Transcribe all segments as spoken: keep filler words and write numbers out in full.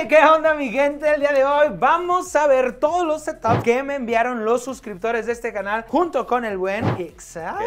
Hey, ¿qué onda mi gente? El día de hoy vamos a ver todos los setups que me enviaron los suscriptores de este canal junto con el buen Ixai.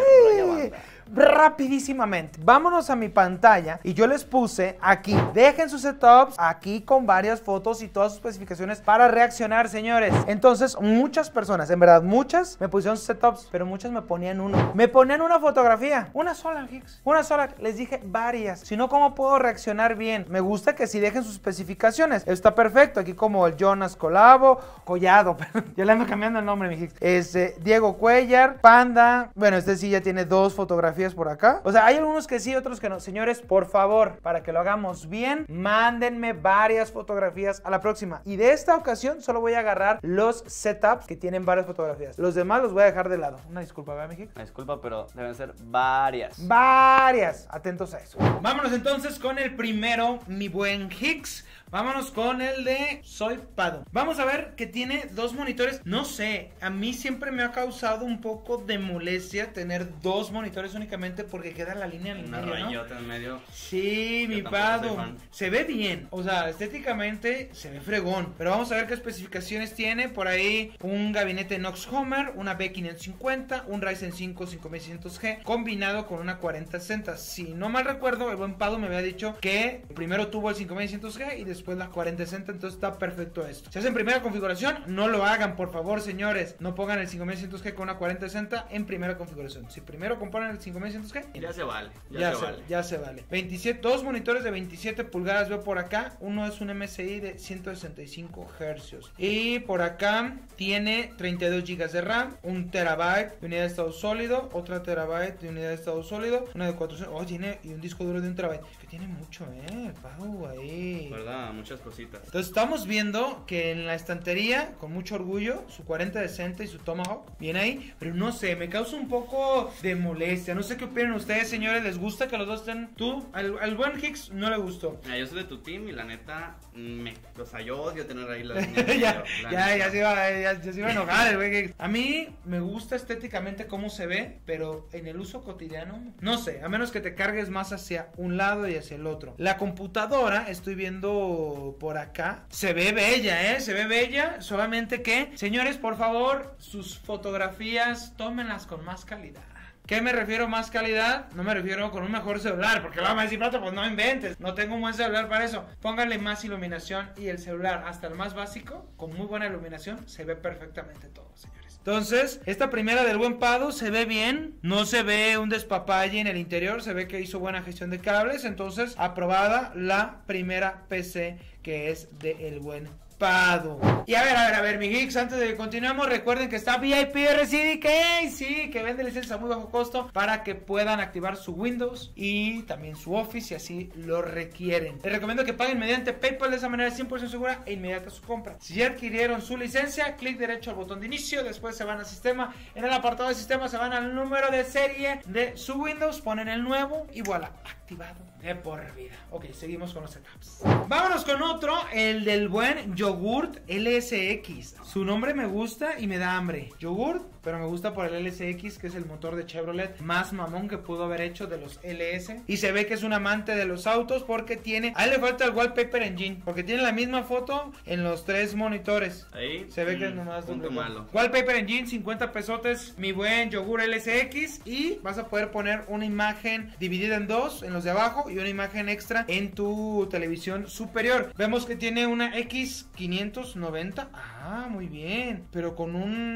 Rapidísimamente, vámonos a mi pantalla y yo les puse aquí, dejen sus setups aquí con varias fotos y todas sus especificaciones para reaccionar, señores. Entonces, muchas personas, en verdad muchas, me pusieron sus setups, pero muchas me ponían uno. Me ponían una fotografía, una sola, Hicks, una sola. Les dije varias, si no, ¿cómo puedo reaccionar bien? Me gusta que sí dejen sus especificaciones. Está perfecto, aquí como el Jonas Colabo, Collado, ya le ando cambiando el nombre, mi Hicks. Este, Diego Cuellar, Panda, bueno, este sí ya tiene dos fotografías por acá. O sea, hay algunos que sí, otros que no. Señores, por favor, para que lo hagamos bien, mándenme varias fotografías a la próxima. Y de esta ocasión solo voy a agarrar los setups que tienen varias fotografías. Los demás los voy a dejar de lado. Una disculpa, ¿verdad, Mejik? Una disculpa, pero deben ser varias. Varias. Atentos a eso. Vámonos entonces con el primero, mi buen Hicks. Vámonos con el de Soy Pado. Vamos a ver que tiene dos monitores. No sé, a mí siempre me ha causado un poco de molestia tener dos monitores únicamente porque queda la línea en el Una medio, rayota en medio. Sí, mi Pado. Se ve bien, o sea, estéticamente se ve fregón. Pero vamos a ver qué especificaciones tiene. Por ahí un gabinete Knox Homer, una B quinientos cincuenta, un Ryzen cinco cinco mil seiscientos G combinado con una cuarenta sesenta. Si no mal recuerdo, el buen Pado me había dicho que primero tuvo el cinco mil seiscientos G y después la cuarenta sesenta, entonces está perfecto esto. Si hacen primera configuración, no lo hagan, por favor, señores. No pongan el cinco mil seiscientos G con una cuarenta sesenta en primera configuración. Si primero componen el cinco mil seiscientos G, ya se vale. Ya, ya se, se vale. Ya se vale. veintisiete, dos monitores de veintisiete pulgadas veo por acá. Uno es un M S I de ciento sesenta y cinco hercios. Y por acá tiene treinta y dos gigas de RAM, un terabyte de unidad de estado sólido, otra terabyte de unidad de estado sólido, una de cuatrocientos. Oh, tiene y un disco duro de un terabyte. Que tiene mucho, eh. Pau, ahí. ¿Verdad? Muchas cositas. Entonces estamos viendo que en la estantería, con mucho orgullo, su cuarenta sesenta y su Tomahawk viene ahí, pero no sé, me causa un poco de molestia. No sé qué opinan ustedes, señores. ¿Les gusta que los dos estén? Tú, al, al buen Hicks no le gustó. Mira, yo soy de tu team y la neta, me, o sea, yo odio tener ahí la línea. ya, la ya, neta. ya, se iba, ya, ya se iba a enojar el güey. A mí me gusta estéticamente cómo se ve, pero en el uso cotidiano, no sé, a menos que te cargues más hacia un lado y hacia el otro. La computadora, estoy viendo por acá, se ve bella, ¿eh? Se ve bella, solamente que, señores, por favor, sus fotografías, tómenlas con más calidad. ¿Qué me refiero más calidad? No me refiero con un mejor celular, porque vamos a decir, Plato, pues no inventes, no tengo un buen celular para eso. Pónganle más iluminación y el celular, hasta el más básico, con muy buena iluminación, se ve perfectamente todo, señores. Entonces, esta primera del buen Pado se ve bien, no se ve un despapalle en el interior, se ve que hizo buena gestión de cables, entonces aprobada la primera P C que es de el buen Pado. Y a ver, a ver, a ver, mi geeks, antes de que continuemos, recuerden que está V I P R C D K, sí, que vende licencias a muy bajo costo para que puedan activar su Windows y también su Office si así lo requieren. Les recomiendo que paguen mediante PayPal, de esa manera es cien por ciento segura e inmediata su compra. Si ya adquirieron su licencia, clic derecho al botón de inicio, después se van a sistema, en el apartado de sistema se van al número de serie de su Windows, ponen el nuevo y voilà, activado de por vida. Ok, seguimos con los setups. Vámonos con otro, el del buen Yogurt L S X. Su nombre me gusta y me da hambre. Yogurt, pero me gusta por el L S X, que es el motor de Chevrolet más mamón que pudo haber hecho de los L S. Y se ve que es un amante de los autos porque tiene... A él le falta el Wallpaper Engine, porque tiene la misma foto en los tres monitores. Ahí se ve que es mm, nomás punto malo. Wallpaper Engine, cincuenta pesotes, mi buen Yogurt L S X. Y vas a poder poner una imagen dividida en dos, en los de abajo, y una imagen extra en tu televisión superior. Vemos que tiene una X quinientos noventa. Ah, muy bien. Pero con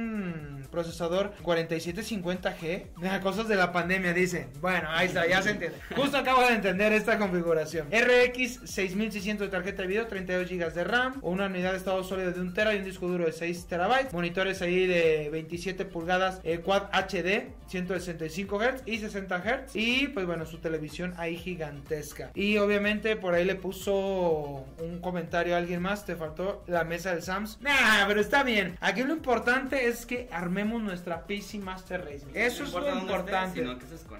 un procesador cuarenta y siete cincuenta G. Cosas de la pandemia, dice. Bueno, ahí está, ya se entiende. Justo acabo de entender esta configuración. R X seis mil seiscientos de tarjeta de video, treinta y dos gigas de RAM, o una unidad de estado sólido de un tera y un disco duro de seis terabytes. Monitores ahí de veintisiete pulgadas, eh, Quad H D, ciento sesenta y cinco hertz y sesenta hertz. Y pues bueno, su televisión ahí gigantesca. Y obviamente por ahí le puso un comentario a alguien más. Te faltó la mesa del Sams. Nah, pero está bien. Aquí lo importante es que armemos nuestra P C Master Race. Eso es lo importante. Sino que estés con ella.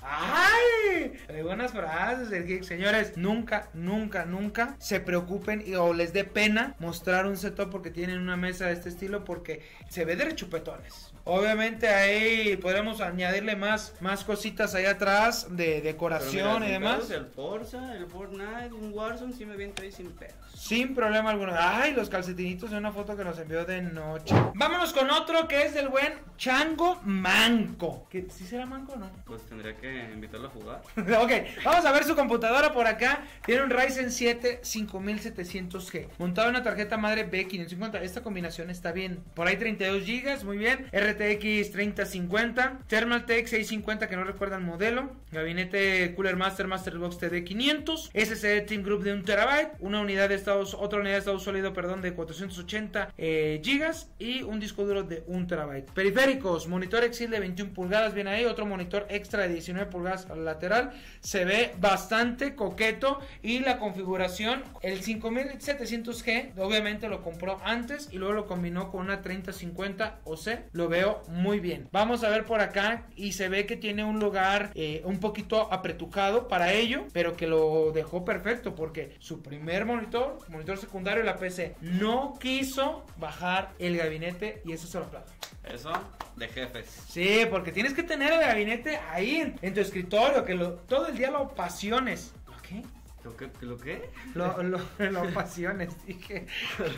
¡Ay! Eh, buenas frases del geek. Señores, nunca, nunca, nunca se preocupen y, o les dé pena mostrar un setup porque tienen una mesa de este estilo, porque se ve de rechupetones. Obviamente ahí podemos añadirle más, más cositas ahí atrás de decoración y demás. El Forza, el Fortnite, un Warzone, sí me viene ahí sin pedos. Sin problema alguno. Ay, los calcetinitos de una foto que nos envió de noche. Vámonos con otro que es del buen Chango Manco. ¿Que, ¿Sí será Manco o no? Pues tendría que invitarlo a jugar. Ok, vamos a ver su computadora por acá. Tiene un Ryzen siete cinco mil setecientos G. Montado en una tarjeta madre B quinientos cincuenta. Esta combinación está bien. Por ahí treinta y dos gigas, muy bien. R T X treinta cincuenta. Thermaltake seiscientos cincuenta, que no recuerda el modelo. Gabinete Cooler Master Masterbox T D quinientos. S S D Team Group de un terabyte. Una unidad de estados, otra unidad de estado sólido, perdón, de cuatrocientos ochenta eh, gigas. Y un disco duro de un terabyte. Periféricos, monitor Exil de veintiuna pulgadas, bien ahí. Otro monitor extra de diecinueve pulgadas al lateral. Se ve bastante coqueto. Y la configuración, el cinco mil setecientos G, obviamente lo compró antes y luego lo combinó con una treinta cincuenta O C. Lo veo muy bien. Vamos a ver por acá y se ve que tiene un lugar eh, un poquito apretucado para ello, pero que lo dejó perfecto porque su primer monitor, monitor secundario de la P C, no quiso bajar el gabinete y eso se lo aplaudo. Eso de jefes. Sí, porque tienes que tener el gabinete ahí en, en tu escritorio, que lo, todo el día lo apasiones. ¿Lo qué? ¿Lo qué? ¿Lo qué? Lo, lo, lo apasiones, dije.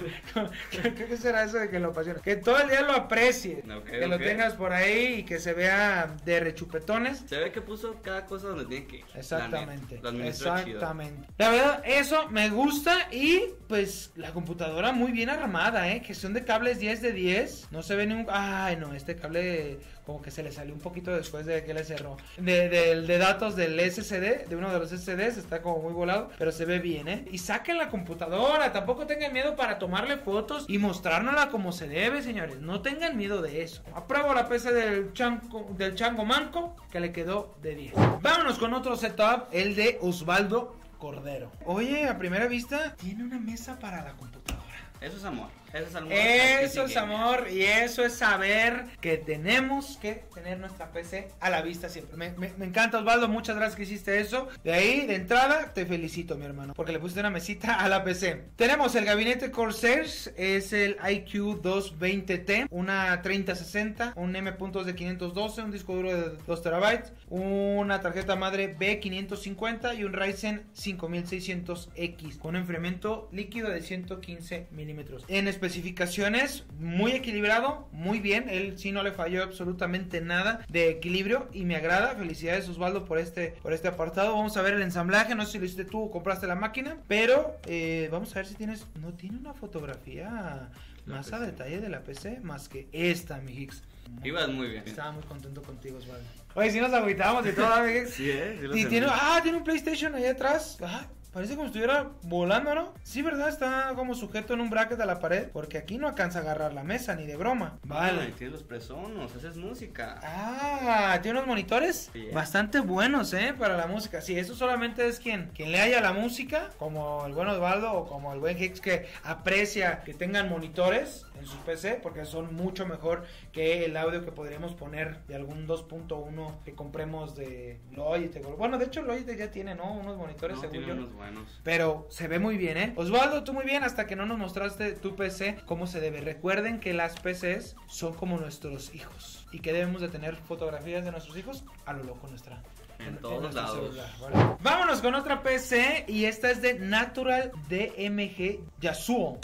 ¿Qué, ¿Qué será eso de que lo apasiones? Que todo el día lo aprecies. Okay, que lo okay. tengas por ahí y que se vea de rechupetones. Se ve que puso cada cosa donde tiene que ir. Exactamente. La exactamente. Chido. La verdad, eso me gusta. Y pues la computadora muy bien armada, ¿eh? Que son de cables diez de diez. No se ve ningún. Ay, no, este cable como que se le salió un poquito después de que le cerró. De, de, de datos del S S D, de uno de los S S Ds, está como muy volado, pero se ve bien, ¿eh? Y saquen la computadora, tampoco tengan miedo para tomarle fotos y mostrárnosla como se debe, señores. No tengan miedo de eso. Apruebo la P C del Chango, del Chango Manco, que le quedó de diez. Vámonos con otro setup, el de Osvaldo Cordero. Oye, a primera vista, tiene una mesa para la computadora. Eso es amor. Eso es amor. Eso es amor y eso es saber que tenemos que tener nuestra P C a la vista siempre. Me, me, me encanta, Osvaldo, muchas gracias que hiciste eso. De ahí, de entrada, te felicito, mi hermano, porque le pusiste una mesita a la P C. Tenemos el gabinete Corsair, es el I Q doscientos veinte T, una treinta sesenta, un M punto dos de quinientos doce, un disco duro de dos terabytes, una tarjeta madre B quinientos cincuenta y un Ryzen cinco mil seiscientos X con un enfriamiento líquido de ciento quince milímetros. En especificaciones, muy equilibrado, muy bien. Él sí no le falló absolutamente nada de equilibrio y me agrada. Felicidades, Osvaldo, por este, por este apartado. Vamos a ver el ensamblaje. No sé si lo hiciste tú o compraste la máquina, pero eh, vamos a ver si tienes. No tiene una fotografía más a detalle de la P C más que esta, mi Hicks. Ibas muy bien. Estaba muy contento contigo, Osvaldo. Oye, si nos agüitamos y todo, mi Hicks. Sí, eh. Sí y tiene, ah, tiene un PlayStation ahí atrás. Ah, parece como si estuviera volando, ¿no? Sí, ¿verdad? Está como sujeto en un bracket a la pared. Porque aquí no alcanza a agarrar la mesa, ni de broma. Vale. Ay, tiene los presonos, esa es música. Ah, tiene unos monitores sí, bastante buenos, ¿eh? Para la música. Sí, eso solamente es quien, quien le haya la música, como el buen Osvaldo o como el buen Hicks, que aprecia que tengan monitores en su P C, porque son mucho mejor que el audio que podríamos poner de algún dos punto uno que compremos de Logitech. Bueno, de hecho Logitech ya tiene, ¿no? Unos monitores, no, según tiene yo. unos buenos. Pero se ve muy bien, ¿eh? Osvaldo, tú muy bien, hasta que no nos mostraste tu P C cómo se debe. Recuerden que las P Cs son como nuestros hijos y que debemos de tener fotografías de nuestros hijos a lo loco nuestra. En, en en todos lados. Celular, ¿vale? Vámonos con otra P C y esta es de Natural D M G Yasuo.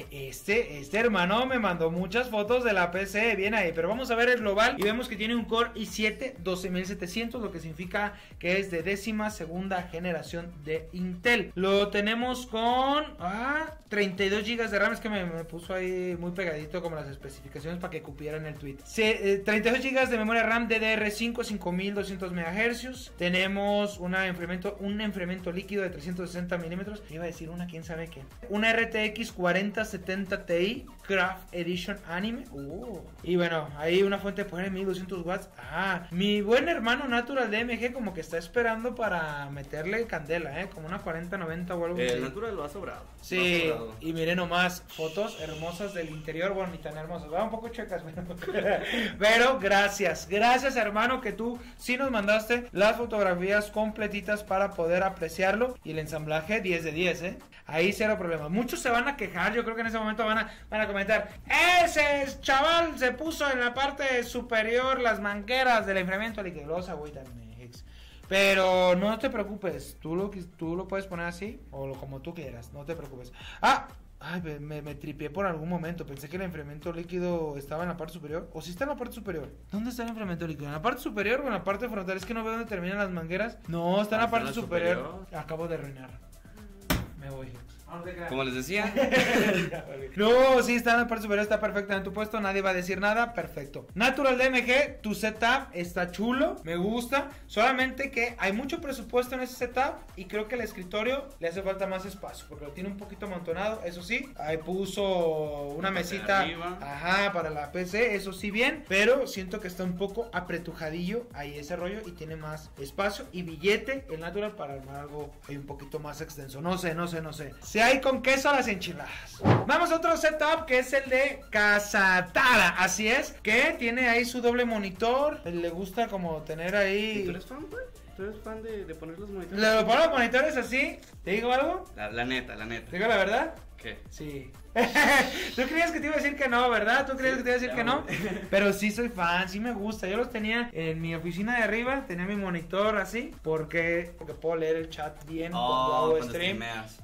Este, este hermano me mandó muchas fotos de la P C, bien ahí, pero vamos a ver el global y vemos que tiene un Core i siete doce mil setecientos, lo que significa que es de décima segunda generación de Intel. Lo tenemos con ah, treinta y dos gigas de RAM, es que me, me puso ahí muy pegadito como las especificaciones para que cupieran el tweet. Se, eh, treinta y dos gigas de memoria RAM D D R cinco, cinco mil doscientos megahercios. Tenemos una enfriamiento, un enfriamiento líquido de trescientos sesenta milímetros. Iba a decir una, quién sabe qué. Una R T X cuarenta cuarenta setenta Ti Craft Edition Anime. Uh. Y bueno, ahí una fuente de poder de mil doscientos watts. Ah, mi buen hermano Natural D M G como que está esperando para meterle candela, eh, como una cuarenta noventa o algo así. El Natural lo ha sobrado. Sí, lo ha sobrado. y miren nomás, fotos hermosas del interior, bueno, ni tan hermosas, va un poco checas, pero gracias, gracias hermano que tú sí nos mandaste las fotografías completitas para poder apreciarlo y el ensamblaje diez de diez, eh, ahí cero problema. Muchos se van a quejar, yo creo que en ese momento van a, van a comentar, ese chaval se puso en la parte superior las mangueras del enfriamiento líquido, güey, también. Pero no te preocupes, tú lo, tú lo puedes poner así o lo, como tú quieras, no te preocupes. Ah, ay, me, me tripié por algún momento, pensé que el enfriamiento líquido estaba en la parte superior. ¿O si está en la parte superior? ¿Dónde está el enfriamiento líquido? ¿En la parte superior o en la parte frontal? Es que no veo dónde terminan las mangueras. No, está en la parte superior. superior. Acabo de arruinar. Me voy. Como les decía. No, sí, está en la parte superior, está perfectamente puesto, nadie va a decir nada, perfecto. Natural D M G, tu setup está chulo, me gusta, solamente que hay mucho presupuesto en ese setup y creo que el escritorio le hace falta más espacio, porque lo tiene un poquito amontonado, eso sí, ahí puso una mesita, ajá, para la P C, eso sí bien, pero siento que está un poco apretujadillo ahí ese rollo y tiene más espacio y billete el Natural para armar algo ahí un poquito más extenso, no sé, no sé, no sé. Si hay con queso las enchiladas. Vamos a otro setup que es el de Casatada. Así es, que tiene ahí su doble monitor. Le gusta como tener ahí. ¿Y tú eres fan, güey? ¿Tú eres fan de, de poner los monitores? Le pongo los monitores así. ¿Te digo algo? La, la neta, la neta. ¿Te digo la verdad? ¿Qué? Sí. Tú creías que te iba a decir que no, ¿verdad? Tú creías sí, que te iba a decir que no. Pero sí soy fan, sí me gusta. Yo los tenía en mi oficina de arriba, tenía mi monitor así, porque, porque puedo leer el chat bien oh, cuando hago cuando stream. Streameas.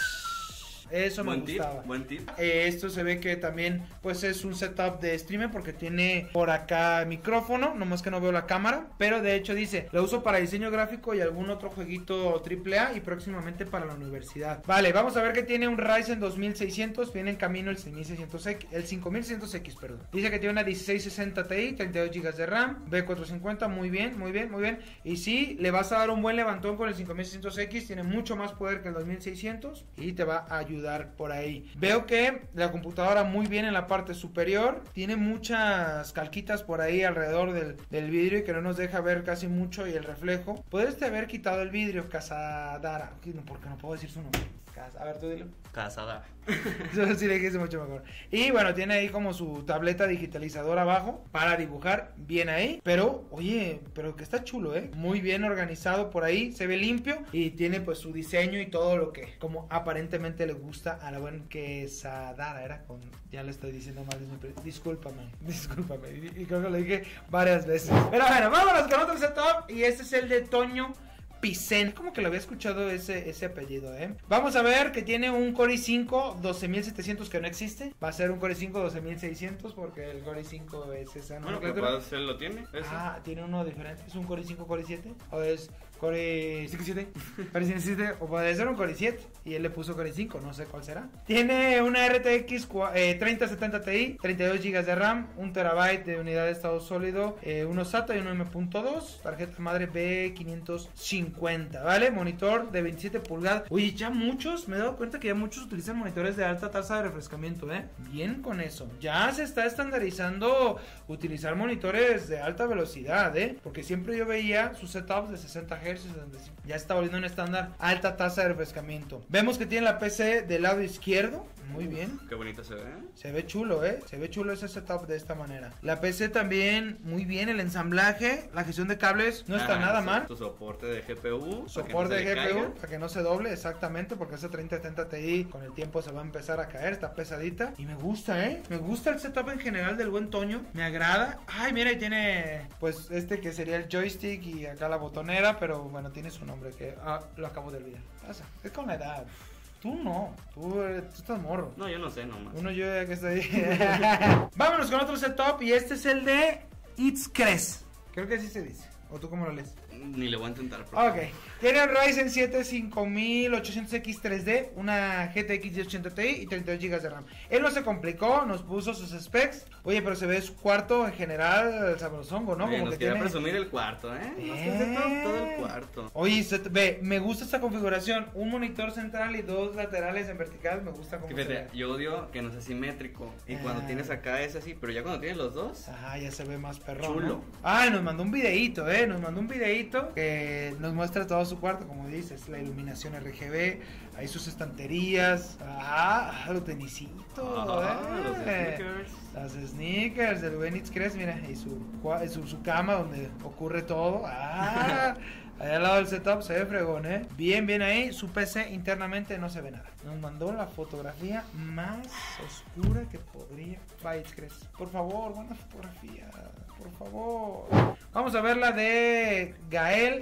Eso me buen gustaba. Tip, buen tip. Eh, esto se ve que también pues es un setup de streamer porque tiene por acá micrófono, nomás que no veo la cámara, pero de hecho dice, lo uso para diseño gráfico y algún otro jueguito triple A y próximamente para la universidad. Vale, vamos a ver que tiene un Ryzen dos mil seiscientos, viene en camino el seis mil seiscientos X, el cinco mil seiscientos X, perdón. Dice que tiene una dieciséis sesenta Ti, treinta y dos gigas de RAM, B cuatrocientos cincuenta, muy bien, muy bien, muy bien. Y sí, le vas a dar un buen levantón con el cinco mil seiscientos X, tiene mucho más poder que el dos mil seiscientos y te va a ayudar por ahí. Veo que la computadora muy bien en la parte superior, tiene muchas calquitas por ahí alrededor del, del vidrio y que no nos deja ver casi mucho y el reflejo. Puedes haber quitado el vidrio, Casadara, porque no puedo decir su nombre. A ver, tú dilo. Casadara. Eso sí le dije mucho mejor. Y bueno, tiene ahí como su tableta digitalizadora abajo para dibujar bien ahí. Pero, oye, pero que está chulo, ¿eh? Muy bien organizado por ahí, se ve limpio y tiene pues su diseño y todo lo que como aparentemente le gusta a la buena Quesadara. Era con, ya le estoy diciendo mal, discúlpame, discúlpame. Y creo que lo dije varias veces. Pero bueno, vámonos con otro setup y este es el de Toño Picen, como que lo había escuchado ese, ese apellido, eh. Vamos a ver que tiene un Core i cinco doce mil setecientos que no existe. Va a ser un Core i cinco doce mil seiscientos porque el Core i cinco es esa. Bueno, capaz él lo tiene. ¿Ese? Ah, tiene uno diferente. ¿Es un Core i cinco Core i siete? ¿O es Core cinco siete? Core cinco siete o puede ser un Core i siete y él le puso Core i cinco, no sé cuál será. Tiene una R T X eh, treinta setenta Ti, treinta y dos gigas de RAM, un terabyte de unidad de estado sólido, eh, uno SATA y uno M punto dos, tarjeta madre B quinientos cincuenta, ¿vale? Monitor de veintisiete pulgadas. Oye, ya muchos, me he dado cuenta que ya muchos utilizan monitores de alta tasa de refrescamiento, ¿eh? Bien con eso. Ya se está estandarizando utilizar monitores de alta velocidad, ¿eh? Porque siempre yo veía sus setups de sesenta hercios, donde ya está volviendo un estándar alta tasa de refrescamiento. Vemos que tiene la P C del lado izquierdo. Muy bien. Qué bonito se ve. Se ve chulo, ¿eh? Se ve chulo ese setup de esta manera. La P C también, muy bien. El ensamblaje, la gestión de cables, no está ah, nada mal. Tu soporte de G P U. Soporte no de G P U, caiga. Para que no se doble, exactamente. Porque ese treinta setenta Ti con el tiempo se va a empezar a caer. Está pesadita. Y me gusta, ¿eh? Me gusta el setup en general del buen Toño. Me agrada. Ay, mira, y tiene, pues, este que sería el joystick y acá la botonera. Pero bueno, tiene su nombre que ah, lo acabo de olvidar. Pasa, es con la edad. Tú no, tú, tú estás morro. No, yo no sé nomás. Uno yo ya que estoy. Vámonos con otro setup y este es el de It's Cres. Creo que así se dice. ¿O tú cómo lo lees? Ni le voy a intentar. Ok. Tiene el Ryzen siete cinco mil ochocientos X tres D, una G T X diez ochenta Ti y treinta y dos gigas de RAM. Él no se complicó, nos puso sus specs. Oye, pero se ve su cuarto en general sabrosongo, ¿no? Oye, Como nos que quería tiene... presumir el cuarto, ¿eh? Bien. Nos quería todo, todo el cuarto. Oye, se te- ve, me gusta esta configuración. Un monitor central y dos laterales en vertical. Me gusta cómo se Fíjate, ve. yo odio que no sea simétrico. Y cuando Ah. tienes acá es así, pero ya cuando tienes los dos. Ajá, ya se ve más perrón, Chulo. ¿no? Ah, nos mandó un videíto, eh, nos mandó un videíto que nos muestra todo su cuarto, como dices, la iluminación R G B, ahí sus estanterías, ah, los tenisitos, Ah, eh. los sneakers. Las sneakers del buen Itzcres, mira, y su, cua- su, su cama donde ocurre todo, ah, allá al lado del setup se ve fregón, eh. Bien, bien ahí, su P C internamente no se ve nada. Nos mandó la fotografía más oscura que podría. Va, Itzcres, por favor, buena fotografía, por favor. Vamos a ver la de Gael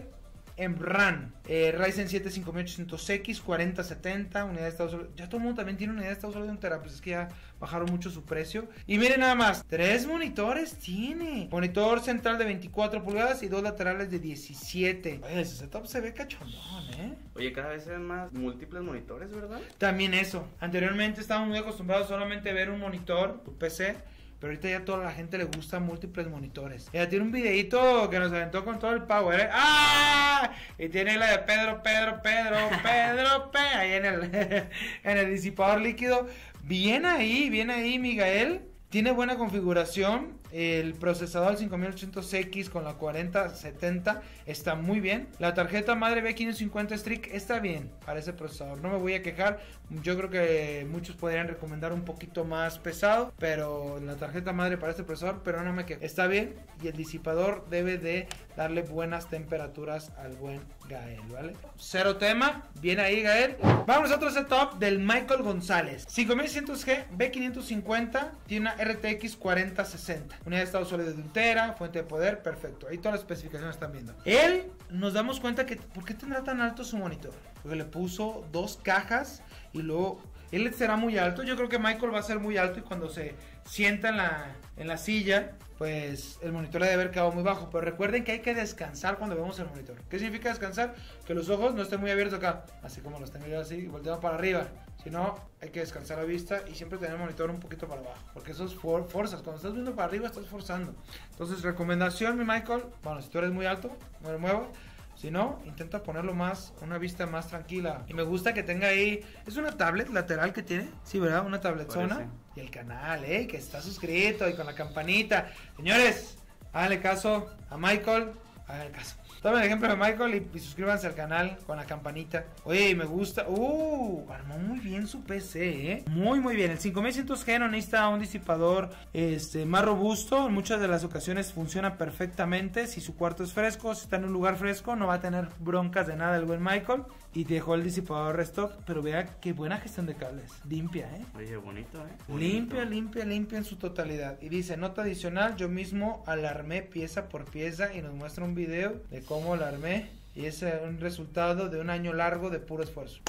Emran, eh, Ryzen siete cinco mil ochocientos X, cuarenta setenta, unidad de estado sólido. Ya todo el mundo también tiene unidad de estado sólido de un tera, pues es que ya bajaron mucho su precio. Y miren nada más, tres monitores tiene. Monitor central de veinticuatro pulgadas y dos laterales de diecisiete. Oye, ese setup se ve cachondón, ¿eh? Oye, cada vez se ven más múltiples monitores, ¿verdad? También eso. Anteriormente estábamos muy acostumbrados solamente a ver un monitor, tu P C. Pero ahorita ya a toda la gente le gusta múltiples monitores. Ya tiene un videito que nos aventó con todo el power, ¿eh? ¡Ah! Y tiene la de Pedro, Pedro, Pedro, Pedro, P. Ahí en el, en el disipador líquido. Bien ahí, bien ahí, Miguel. Tiene buena configuración. El procesador cinco mil ochocientos X con la cuarenta setenta está muy bien. La tarjeta madre B quinientos cincuenta Strix está bien para ese procesador. No me voy a quejar. Yo creo que muchos podrían recomendar un poquito más pesado, pero la tarjeta madre para este procesador, pero no me quejo. Está bien y el disipador debe de darle buenas temperaturas al buen Gael, ¿vale? Cero tema. Bien ahí, Gael. Vamos a otro setup del Michael González. cinco mil seiscientos G B quinientos cincuenta. Tiene una R T X cuarenta sesenta. Unidad de estado sólido de un tera, fuente de poder, perfecto. Ahí todas las especificaciones están viendo. Él, nos damos cuenta que, ¿por qué tendrá tan alto su monitor? Porque le puso dos cajas y luego, él será muy alto. Yo creo que Michael va a ser muy alto y cuando se sienta en la, en la silla, pues el monitor debe haber quedado muy bajo. Pero recuerden que hay que descansar cuando vemos el monitor. ¿Qué significa descansar? Que los ojos no estén muy abiertos acá, así como los tengo yo así, volteando para arriba. Si no, hay que descansar la vista y siempre tener el monitor un poquito para abajo. Porque eso es for forzas. Cuando estás viendo para arriba, estás forzando. Entonces, recomendación, mi Michael. Bueno, si tú eres muy alto, no le muevas. Si no, intenta ponerlo más, una vista más tranquila. Y me gusta que tenga ahí, es una tablet lateral que tiene, sí, ¿verdad? Una tablet zona. Y el canal, ¿eh? Que está suscrito y con la campanita. Señores, háganle caso a Michael, háganle caso. Tomen el ejemplo de Michael y, y suscríbanse al canal con la campanita. Oye, me gusta. Uh, armó muy bien su P C, ¿eh? Muy, muy bien. El cinco mil seiscientos G no necesita un disipador este, más robusto. En muchas de las ocasiones funciona perfectamente. Si su cuarto es fresco, si está en un lugar fresco, no va a tener broncas de nada el buen Michael. Y dejó el disipador restock. Pero vea qué buena gestión de cables. Limpia, ¿eh? Oye, bonito, ¿eh? Bonito. Limpia, limpia, limpia en su totalidad. Y dice, nota adicional, yo mismo alarmé pieza por pieza y nos muestra un video de cómo la armé. Y es un resultado de un año largo de puro esfuerzo.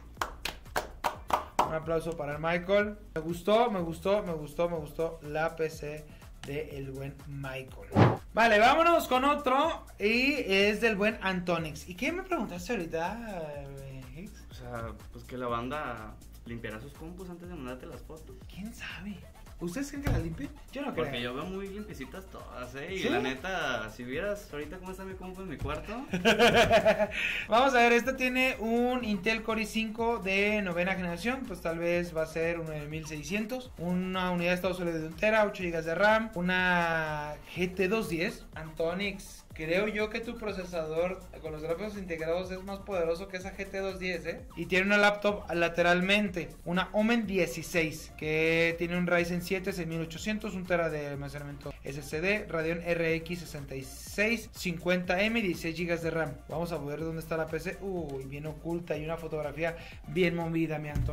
Un aplauso para el Michael. Me gustó, me gustó, me gustó, me gustó la P C de el buen Michael. Vale, vámonos con otro. Y es del buen Antonix. ¿Y qué me preguntaste ahorita, Hicks? O sea, pues que la banda limpiará sus compus antes de mandarte las fotos. ¿Quién sabe? ¿Ustedes creen que la limpien? Yo no creo. Porque yo veo muy limpiecitas todas, ¿eh? Y ¿Sí? la neta, si vieras ahorita cómo está mi compu en mi cuarto. Vamos a ver, esta tiene un Intel Core i cinco de novena generación. Pues tal vez va a ser un nueve mil seiscientos. Una unidad de estado sólido de un tera, ocho gigas de RAM. Una G T doscientos diez Antonix. Creo yo que tu procesador con los gráficos integrados es más poderoso que esa G T doscientos diez, ¿eh? Y tiene una laptop lateralmente, una Omen dieciséis, que tiene un Ryzen siete seis mil ochocientos, un tera de almacenamiento S S D, Radeon R X sesenta y seis cincuenta M, dieciséis gigas de RAM. Vamos a ver dónde está la P C. Uy, bien oculta y una fotografía bien movida, mi Antonix.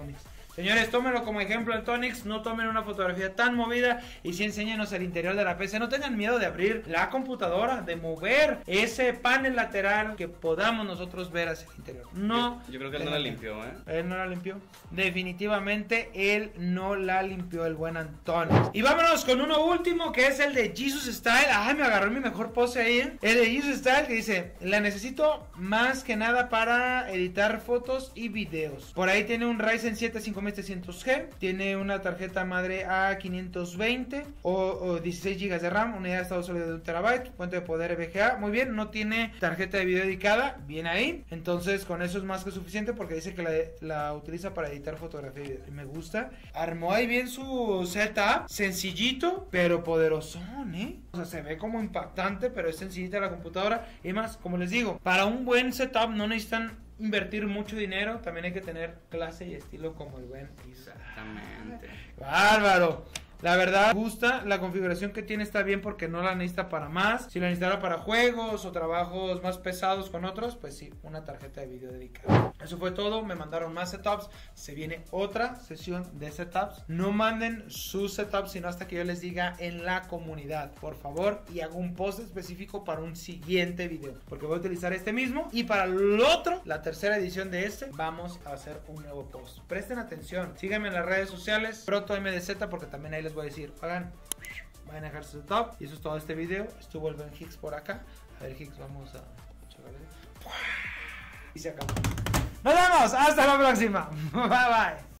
Señores, tómenlo como ejemplo el Tonix, no tomen una fotografía tan movida y sí enséñenos el interior de la P C. No tengan miedo de abrir la computadora, de mover ese panel lateral que podamos nosotros ver hacia el interior. No. Yo, yo creo que él no la limpió, ¿eh? Él no la limpió. Definitivamente él no la limpió, el buen Antonio. Y vámonos con uno último que es el de Jesus Style. Ay, me agarró mi mejor pose ahí, ¿eh? El de Jesus Style que dice: la necesito más que nada para editar fotos y videos. Por ahí tiene un Ryzen siete cinco mil setecientos G, tiene una tarjeta madre A quinientos veinte o, o dieciséis gigas de RAM, unidad de estado sólido de un terabyte, fuente de poder V G A. Muy bien, no tiene tarjeta de video dedicada, bien ahí. Entonces con eso es más que suficiente porque dice que la, la utiliza para editar fotografía y video. Y me gusta. Armó ahí bien su setup, sencillito pero poderosón, ¿eh? O sea, se ve como impactante, pero es sencillita la computadora. Y más, como les digo, para un buen setup no necesitan invertir mucho dinero, también hay que tener clase y estilo como el buen Isaac. Exactamente. Bárbaro. La verdad, me gusta, la configuración que tiene está bien porque no la necesita para más. Si la necesitara para juegos o trabajos más pesados con otros, pues sí, una tarjeta de video dedicada. Eso fue todo, me mandaron más setups. Se viene otra sesión de setups. No manden sus setups sino hasta que yo les diga en la comunidad, por favor. Y hago un post específico para un siguiente video, porque voy a utilizar este mismo. Y para el otro, la tercera edición de este, vamos a hacer un nuevo post. Presten atención, síganme en las redes sociales, ProtoMDZ, porque también ahí les voy a decir, hagan, vayan a dejar su setup. Y eso es todo este video. Estuvo el buen Hicks por acá. A ver, Hicks, vamos a chocarle. Y se acabó. Nos vemos, hasta la próxima. Bye bye.